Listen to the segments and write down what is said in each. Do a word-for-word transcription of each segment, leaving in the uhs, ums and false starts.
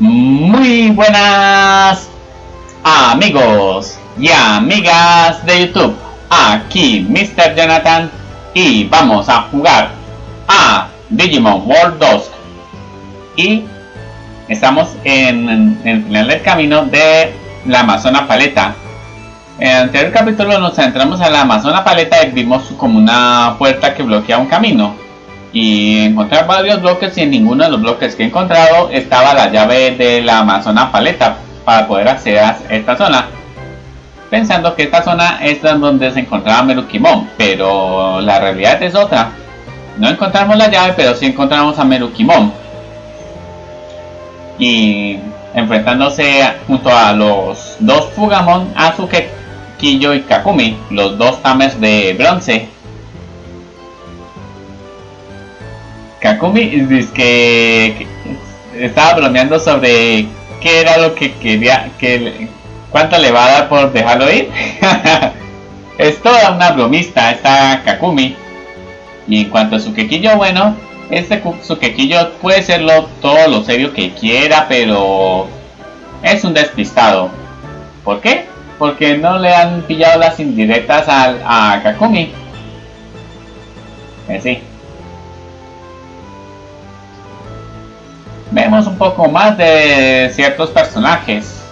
Muy buenas amigos y amigas de YouTube, aquí mister Jonathan y vamos a jugar a Digimon World dos y estamos en, en el final del camino de la Amazona Paleta. En el anterior capítulo nos centramos en la Amazona Paleta y vimos como una puerta que bloquea un camino y encontré varios bloques y en ninguno de los bloques que he encontrado estaba la llave de la Amazona Paleta para poder acceder a esta zona, pensando que esta zona es donde se encontraba Merukimon, pero la realidad es otra. No encontramos la llave, pero sí encontramos a Merukimon y enfrentándose junto a los dos Fugamon, Azuke, Kiyo y Kakumi, los dos Tamers de bronce. Kakumi dice que, que estaba bromeando sobre qué era lo que quería, que cuánto le va a dar por dejarlo ir. Es toda una bromista esta Kakumi. Y en cuanto a su Quequillo, bueno, este su Quequillo puede serlo todo lo serio que quiera, pero es un despistado. ¿Por qué? Porque no le han pillado las indirectas a, a Kakumi. Eh, sí. Vemos un poco más de ciertos personajes.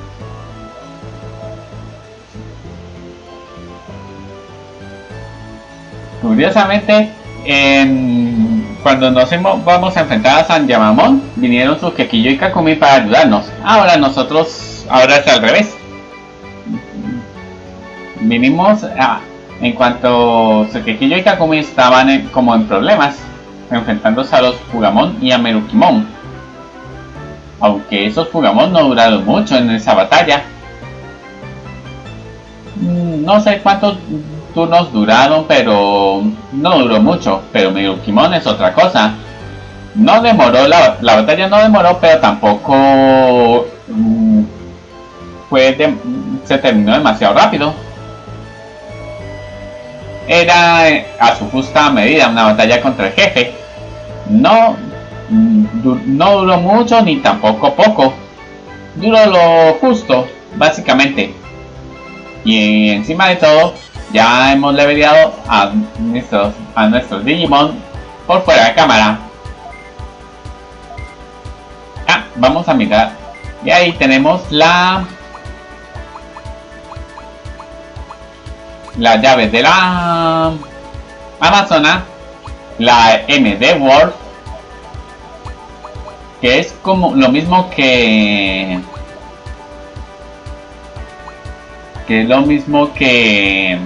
Curiosamente, en, cuando nos hemos, vamos a enfrentar a San Yamamon, vinieron Sukekiyo y Kakumi para ayudarnos. Ahora nosotros, ahora es al revés. Vinimos a, en cuanto Sukekiyo y Kakumi estaban en, como en problemas, enfrentándose a los Fugamon y a Merukimon. Aunque esos Fugamon no duraron mucho en esa batalla. No sé cuántos turnos duraron, pero no duró mucho. Pero Merukimon es otra cosa. No demoró, la, la batalla no demoró, pero tampoco mm, fue de, se terminó demasiado rápido. Era a su justa medida una batalla contra el jefe. No No duró mucho ni tampoco poco. Duró lo justo, básicamente. Y encima de todo, ya hemos leveleado a nuestros, a nuestros Digimon por fuera de cámara. Ah, vamos a mirar. Y ahí tenemos la la llave de la Amazona, la M D World, que es como lo mismo que que es lo mismo que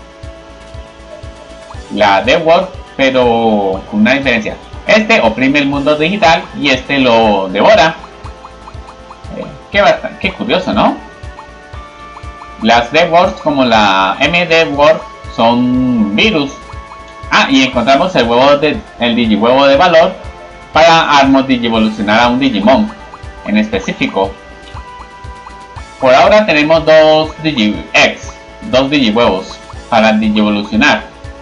la D World, pero con una diferencia. Este oprime el mundo digital y este lo devora. Eh, qué, bastante, qué curioso, ¿no? Las D Worlds como la M D World son virus. Ah, y encontramos el huevo de el digihuevo de valor para Armor Digivolucionar a un Digimon en específico. Por ahora tenemos dos Digi-X, dos Digihuevos para Digivolucionar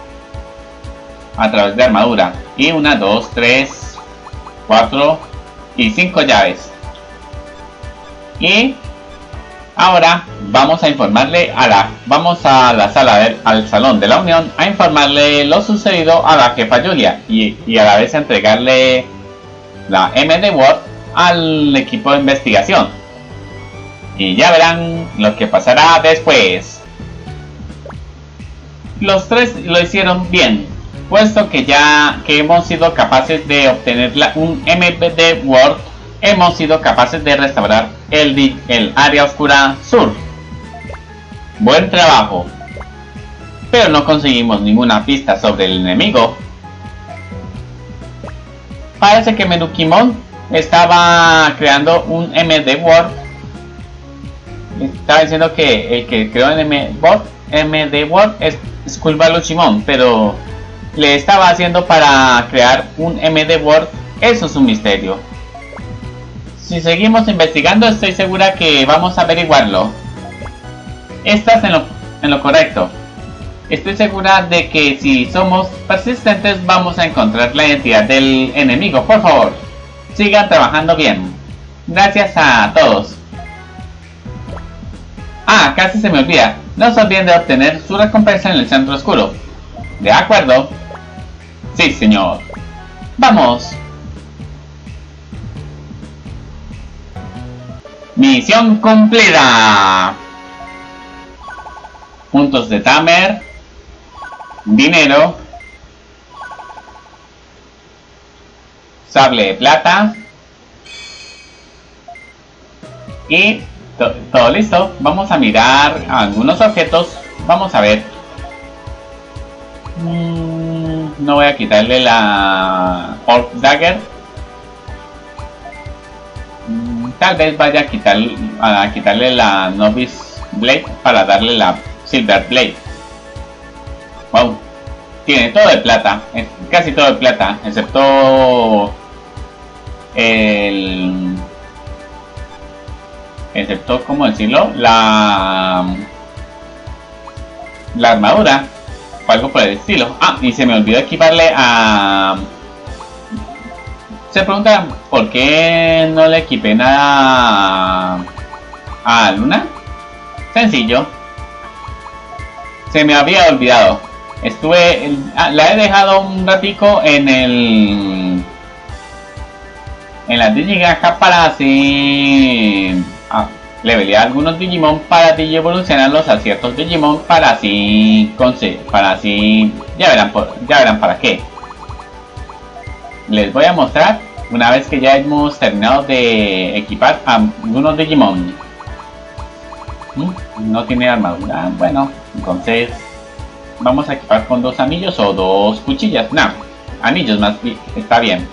a través de armadura. Y una, dos, tres, cuatro y cinco llaves. Y ahora vamos a informarle a la vamos a la sala del, al salón de la unión a informarle lo sucedido a la jefa Julia y, y a la vez a entregarle la M D World al equipo de investigación. Y ya verán lo que pasará después. Los tres lo hicieron bien, puesto que ya que hemos sido capaces de obtener la, un M D World, hemos sido capaces de restaurar el, el área oscura sur. Buen trabajo. Pero no conseguimos ninguna pista sobre el enemigo. Parece que Merukimon estaba creando un M D World. Estaba diciendo que el que creó el M D World es Skullbaluchimon, pero le estaba haciendo para crear un M D World. Eso es un misterio. Si seguimos investigando, estoy segura que vamos a averiguarlo. Estás en lo, en lo correcto. Estoy segura de que si somos persistentes vamos a encontrar la identidad del enemigo. Por favor, sigan trabajando bien. Gracias a todos. Ah, casi se me olvida. No se olviden de obtener su recompensa en el centro oscuro. ¿De acuerdo? Sí, señor. ¡Vamos! Misión cumplida. Puntos de Tamer. Dinero. Sable de plata. Y to todo listo. Vamos a mirar algunos objetos. Vamos a ver. Mm, no voy a quitarle la Orc Dagger. Mm, tal vez vaya a, quitar, a quitarle la Novice Blade para darle la Silver Blade. Wow. Tiene todo de plata. Casi todo de plata. Excepto el... Excepto, ¿cómo decirlo? La... La armadura. O algo por el estilo. Ah, y se me olvidó equiparle a... Se pregunta por qué no le equipé nada a Luna. Sencillo. Se me había olvidado. Estuve... Ah, la he dejado un ratico en el... En la Digigranja para así... Ah, levelear algunos Digimon para digievolucionarlos a ciertos Digimon para así conseguir, para así ya verán por, ya verán para qué. Les voy a mostrar una vez que ya hemos terminado de equipar a algunos Digimon. ¿Mm? No tiene armadura. Bueno, entonces vamos a equipar con dos anillos o dos cuchillas. No, anillos más bien, está bien.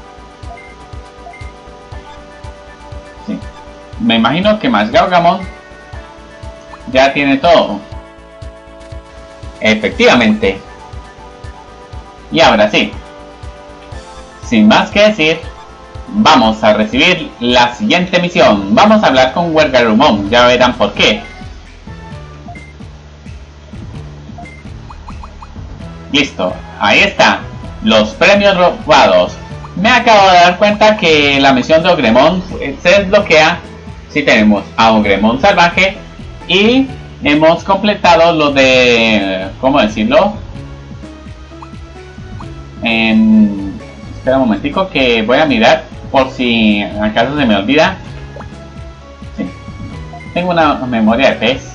Me imagino que más Garurumon ya tiene todo. Efectivamente. Y ahora sí, sin más que decir, vamos a recibir la siguiente misión. Vamos a hablar con Garurumon, ya verán por qué. Listo, ahí está. Los premios robados. Me acabo de dar cuenta que la misión de Ogremon se desbloquea si tenemos a Ogremon salvaje y hemos completado lo de, ¿cómo decirlo? En, espera un momentico que voy a mirar por si acaso se me olvida. Sí. Tengo una memoria de pez.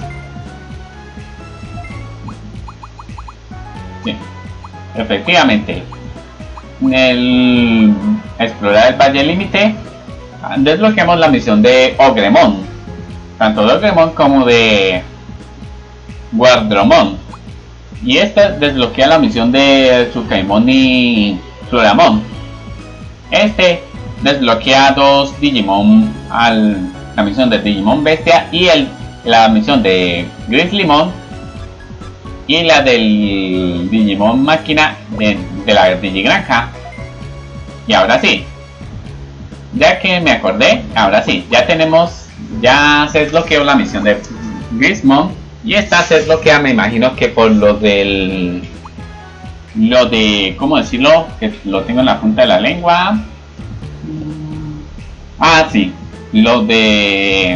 Sí. Efectivamente. En el explorar el Valle Límite desbloqueamos la misión de Ogremon, tanto de Ogremon como de Guardromon, y esta desbloquea la misión de Tsukaimon y Floramon. Este desbloquea dos Digimon, al, la misión de Digimon Bestia y el, la misión de Grizzlymon y la del Digimon Máquina de, de la Digigranja. Y ahora sí, ya que me acordé, ahora sí, ya tenemos, ya se desbloqueó la misión de Grizzlymon y esta se desbloquea, me imagino que por lo del, lo de, ¿cómo decirlo? Que lo tengo en la punta de la lengua. Ah, sí, lo de,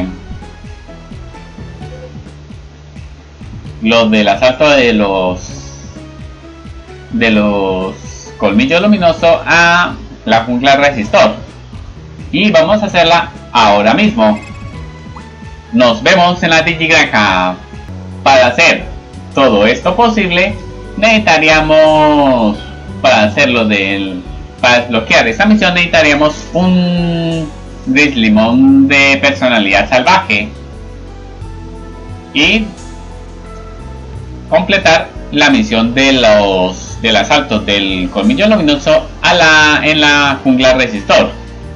lo del asalto de los, de los colmillos luminosos a la jungla resistor. Y vamos a hacerla ahora mismo. Nos vemos en la Digigranja. Para hacer todo esto posible, necesitaríamos, para hacerlo del, para desbloquear esta misión, necesitaríamos un Grizzlymon de personalidad salvaje y completar la misión de los del asalto del colmillo luminoso a la en la jungla resistor.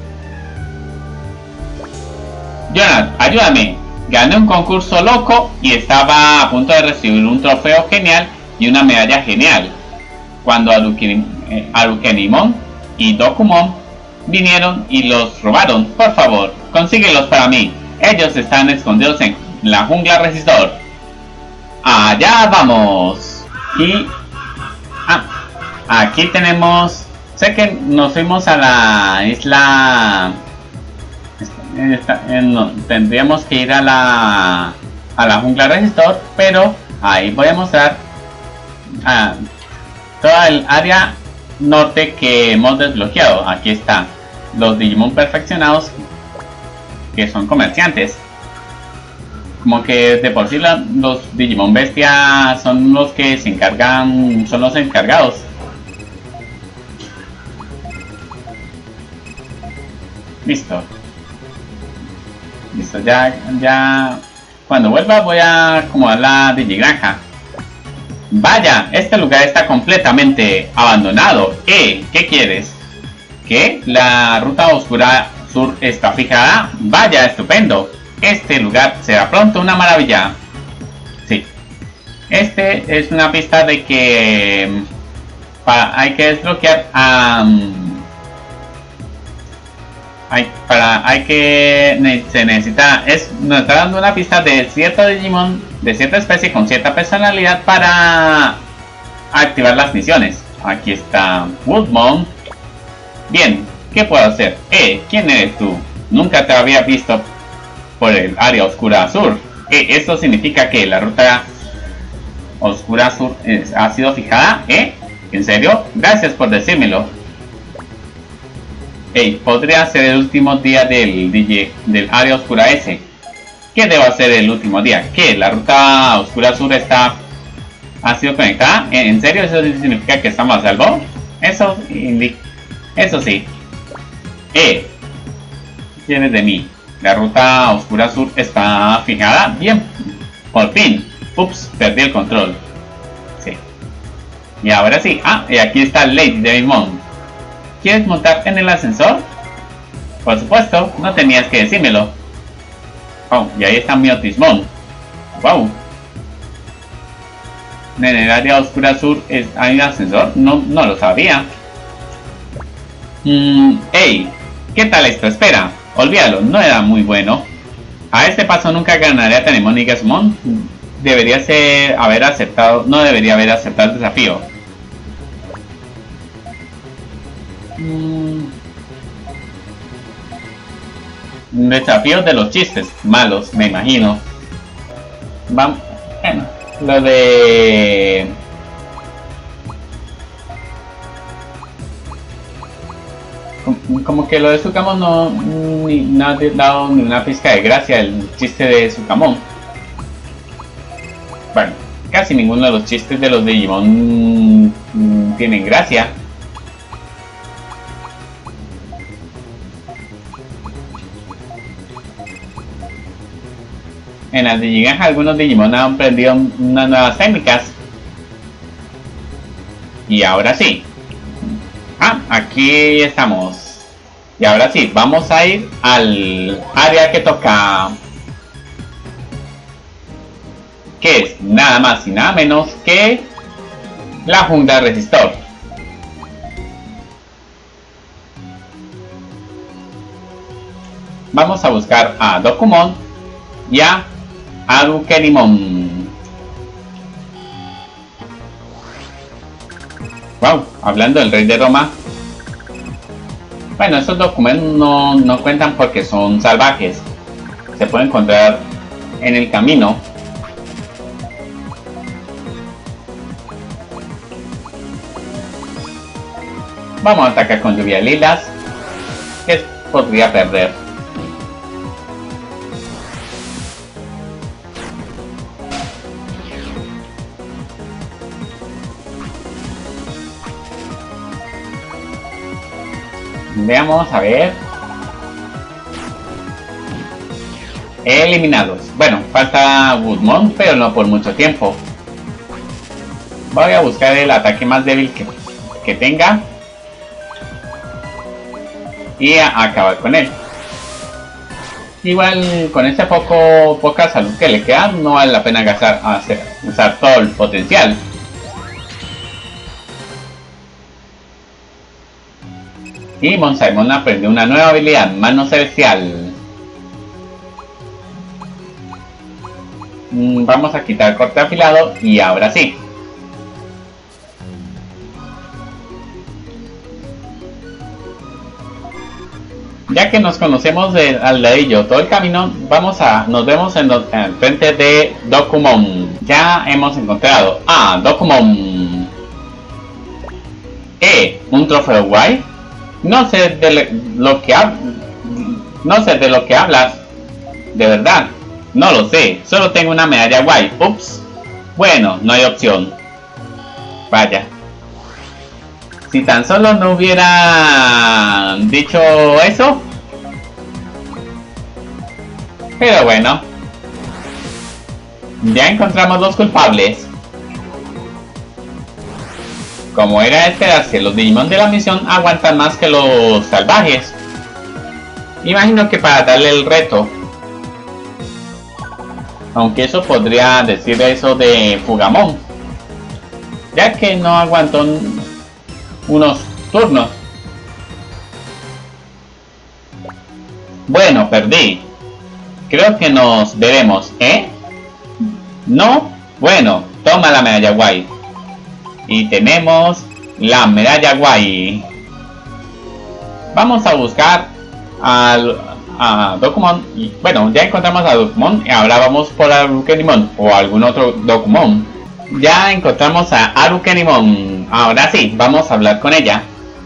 Jonathan, ayúdame. Gané un concurso loco y estaba a punto de recibir un trofeo genial y una medalla genial cuando Arukenimon y Dokumon vinieron y los robaron. Por favor, consíguelos para mí. Ellos están escondidos en la jungla resistor. Allá vamos. Y ah, aquí tenemos, sé que nos fuimos a la isla, esta, eh, no, tendríamos que ir a la a la jungla resistor, pero ahí voy a mostrar ah, toda el área norte que hemos desbloqueado. Aquí está los Digimon perfeccionados, que son comerciantes. Como que de por sí la, los Digimon bestia son los que se encargan, son los encargados. Listo. Listo, ya, ya. Cuando vuelva voy a acomodar la Digigranja. Vaya, este lugar está completamente abandonado. ¿Eh? ¿Qué quieres? ¿Qué? ¿La ruta oscura sur está fijada? Vaya, estupendo. Este lugar será pronto una maravilla. Sí. Este es una pista de que para, hay que desbloquear um, hay, para, hay que ne, se necesita es nos está dando una pista de cierto Digimon de cierta especie con cierta personalidad para activar las misiones. Aquí está Woodmon. Bien, ¿qué puedo hacer? Eh, ¿quién eres tú? Nunca te había visto por el área oscura sur. Eh, esto significa que la ruta oscura sur es, ha sido fijada. ¿Eh? ¿En serio? Gracias por decírmelo. Hey, podría ser el último día del D J del área oscura S. ¿Qué debo hacer el último día? ¿Qué? ¿La ruta oscura sur está ha sido conectada? ¿En serio? ¿Eso significa que estamos a salvo? Eso eso sí. Eh, ¿qué quieres de mí? La ruta oscura sur está fijada. Bien, por fin. Ups, perdí el control. Sí. Y ahora sí. Ah, y aquí está Lady Devimon. ¿Quieres montar en el ascensor? Por supuesto, no tenías que decírmelo. Oh, y ahí está Miotismon. Wow. En el área oscura sur es, hay un ascensor. No, no lo sabía. Mm, hey, ¿qué tal esto? Espera, olvídalo, no era muy bueno. A este paso nunca ganaré a Tenemos ni Gasmon. Debería ser haber aceptado, no debería haber aceptado el desafío. Mm. Desafíos de los chistes malos, me imagino. Vamos, bueno, lo de como que lo de Sukamon no, ni, no ha dado ni una pizca de gracia el chiste de Sukamon. Bueno, casi ninguno de los chistes de los Digimon mmm, tienen gracia. En las Digigranja algunos Digimon han aprendido unas nuevas técnicas. Y ahora sí. Ah, aquí estamos. Y ahora sí, vamos a ir al área que toca. Que es nada más y nada menos que la jungla resistor. Vamos a buscar a Dokumon y a Arukenimon. Wow, hablando del rey de Roma. Bueno, estos documentos no, no cuentan porque son salvajes. Se pueden encontrar en el camino. Vamos a atacar con lluvia de lilas, que podría perder. Veamos, a ver. Eliminados. Bueno, falta Woodmon, pero no por mucho tiempo. Voy a buscar el ataque más débil que, que tenga y a, a acabar con él. Igual con ese poco poca salud que le queda, no vale la pena gastar, hacer, usar todo el potencial. Y Monsaimon aprendió una nueva habilidad, Mano Celestial. Mm, vamos a quitar corte afilado y ahora sí. Ya que nos conocemos de, al ladillo todo el camino, vamos a, nos vemos en, lo, en frente de Dokumon. Ya hemos encontrado a Dokumon. Eh, un trofeo guay. No sé de lo que hab no sé de lo que hablas. De verdad, no lo sé. Solo tengo una medalla guay. Ups. Bueno, no hay opción. Vaya. Si tan solo no hubiera dicho eso. Pero bueno. Ya encontramos los culpables. Como era de esperarse, los Digimon de la misión aguantan más que los salvajes. Imagino que para darle el reto. Aunque eso podría decir eso de Fugamon, ya que no aguantó unos turnos. Bueno, perdí. Creo que nos veremos, ¿eh? ¿No? Bueno, toma la medalla guay. Y tenemos la medalla guay. Vamos a buscar al, a Dokumon. Y, bueno, ya encontramos a Dokumon y ahora vamos por Arukenimon o algún otro Dokumon. Ya encontramos a Arukenimon. Ahora sí, vamos a hablar con ella.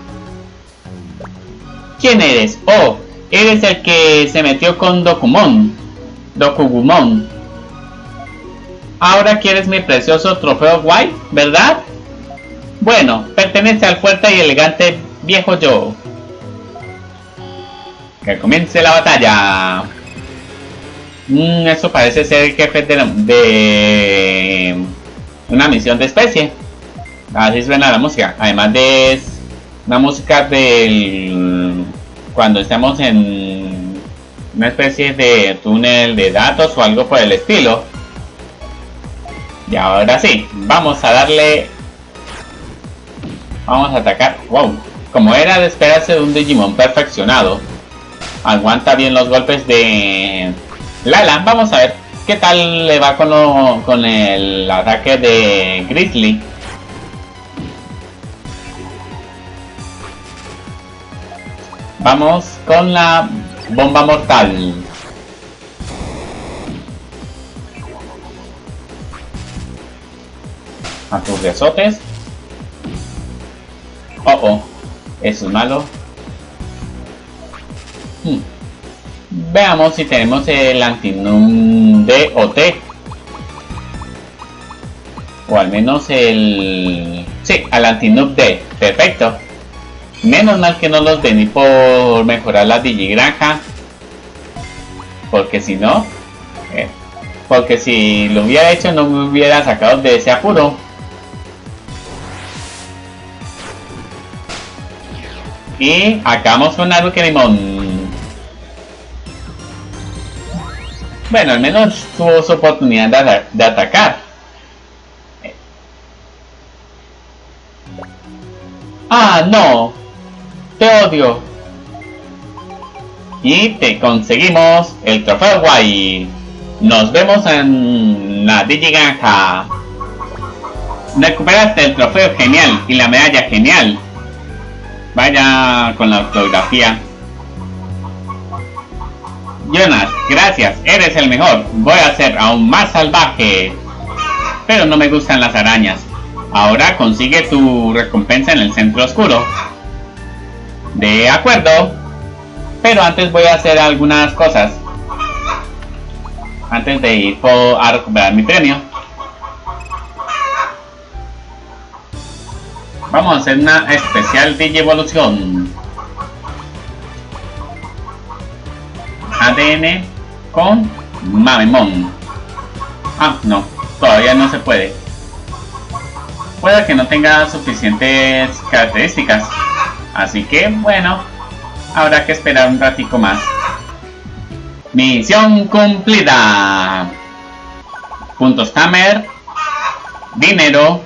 ¿Quién eres? Oh, eres el que se metió con Dokumon. Dokugumon. Ahora quieres mi precioso trofeo guay, ¿verdad? Bueno, pertenece al fuerte y elegante viejo yo. Que comience la batalla. Mm, eso parece ser el jefe de, la, de una misión de especie. Así suena la música. Además de una música del cuando estamos en una especie de túnel de datos o algo por el estilo. Y ahora sí, vamos a darle. Vamos a atacar. Wow, como era de esperarse de un Digimon perfeccionado, aguanta bien los golpes de Lala. Vamos a ver qué tal le va con, lo, con el ataque de Grizzly. Vamos con la bomba mortal. A tus azotes. Oh, oh, eso es malo. Hmm. Veamos si tenemos el Antinum D o T. O al menos el... Sí, al Antinum D. Perfecto. Menos mal que no los vení por mejorar la Digigranja. Porque si no... Eh, porque si lo hubiera hecho no me hubiera sacado de ese apuro. Y acabamos con Arukenimon. Bueno, al menos tuvo su oportunidad de, de atacar. Ah, no. Te odio. Y te conseguimos el trofeo guay. Nos vemos en la Digigranja. Recuperaste el trofeo genial y la medalla genial. Vaya con la ortografía. Jonas, gracias, eres el mejor. Voy a ser aún más salvaje. Pero no me gustan las arañas. Ahora consigue tu recompensa en el centro oscuro. De acuerdo. Pero antes voy a hacer algunas cosas. Antes de ir a recuperar mi premio. Vamos a hacer una especial Digievolución. A D N con Mamemon. Ah, no, todavía no se puede. Puede que no tenga suficientes características. Así que, bueno, habrá que esperar un ratico más. Misión cumplida. Puntos Hammer. Dinero.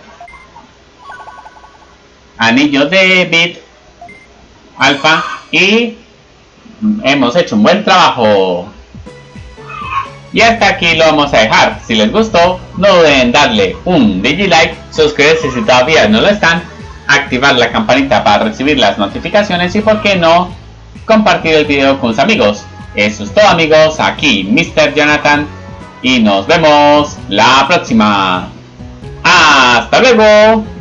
Anillo de Bit Alpha y hemos hecho un buen trabajo. Y hasta aquí lo vamos a dejar. Si les gustó, no duden darle un Digilike, suscribirse si todavía no lo están, activar la campanita para recibir las notificaciones y por qué no, compartir el video con sus amigos. Eso es todo, amigos, aquí mister Jonathan y nos vemos la próxima. ¡Hasta luego!